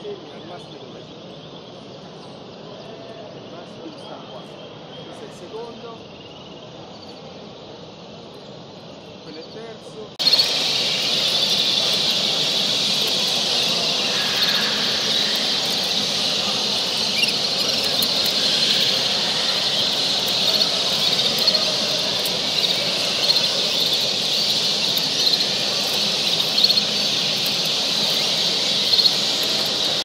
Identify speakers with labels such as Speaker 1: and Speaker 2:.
Speaker 1: femmina, il maschio dove? Il maschio sta qua. Questo è il secondo, quello è il terzo.